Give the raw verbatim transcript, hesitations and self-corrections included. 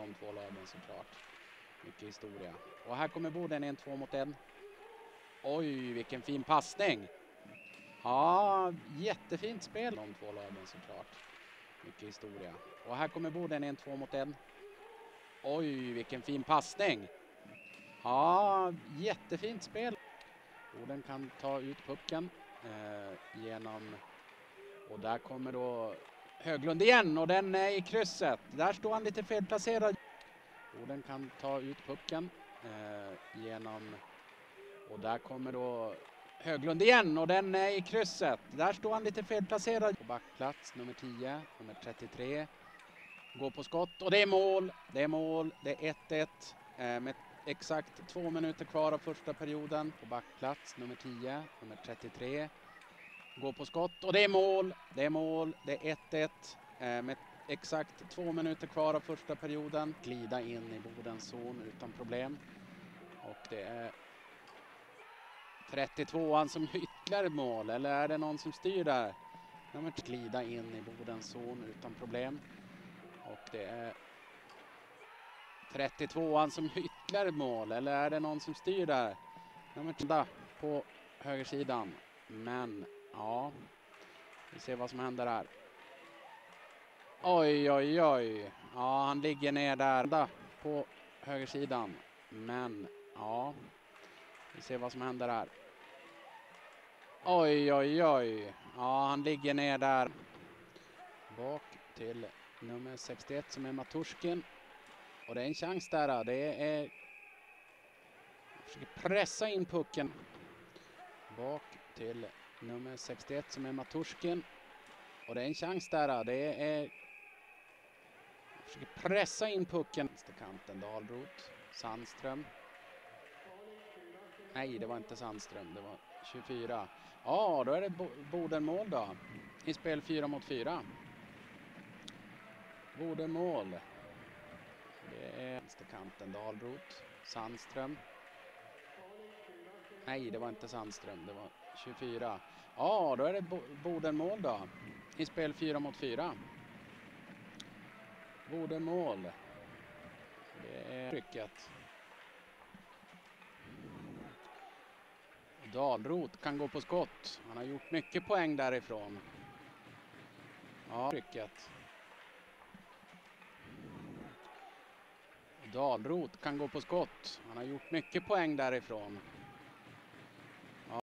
de två lagen såklart. Mycket historia. Och här kommer Boden en två mot en. Oj, vilken fin passning. Ja, jättefint spel de två lagen såklart. Mycket historia. Och här kommer Boden en två mot en. Oj, vilken fin passning. Ja, jättefint spel. Boden kan ta ut pucken eh, genom... Och där kommer då Höglund igen och den är i krysset. Där står han lite felplacerad. Boden kan ta ut pucken eh, genom... Och där kommer då Höglund igen och den är i krysset. Där står han lite felplacerad. På backplats nummer tio, nummer trettiotre. Går på skott och det är mål. Det är mål. Det är ett ett eh, med exakt två minuter kvar av första perioden. På backplats nummer tio, nummer trettiotre. Går på skott och det är mål. Det är mål. Det är ett ett eh, med exakt två minuter kvar av första perioden. Glida in i Bodens zon utan problem. Och det är trettiotvåan som ytterligare mål. Eller är det någon som styr där? Nummer glida in i Bodens zon utan problem. Och det är trettiotvåan som ytterligare mål. Eller är det någon som styr där? Nummer tio på högersidan. Men ja, vi ser vad som händer här. Oj, oj, oj. Ja, han ligger ner där på högersidan. Men ja, vi ser vad som händer här. Oj, oj, oj. Ja, han ligger ner där. Bak till nummer sextioett som är Maturskin. Och det är en chans där. Det är... Försöker pressa in pucken. Bak till nummer sextioett som är Maturskin. Och det är en chans där. Det är... Försöker pressa in pucken. Vänsterkanten Dahlroth. Sandström. Nej, det var inte Sandström. Det var tjugofyra. Ja, då är det Boden-mål då. I spel fyra mot fyra. Boden-mål. Det är vänsterkanten Dahlroth. Sandström. Nej, det var inte Sandström. Det var tjugofyra. Ja, då är det Boden-mål då. I spel fyra mot fyra. Boden-mål. Det är trycket. Dahlroth kan gå på skott. Han har gjort mycket poäng därifrån. Ja, trycket. Dahlroth kan gå på skott. Han har gjort mycket poäng därifrån.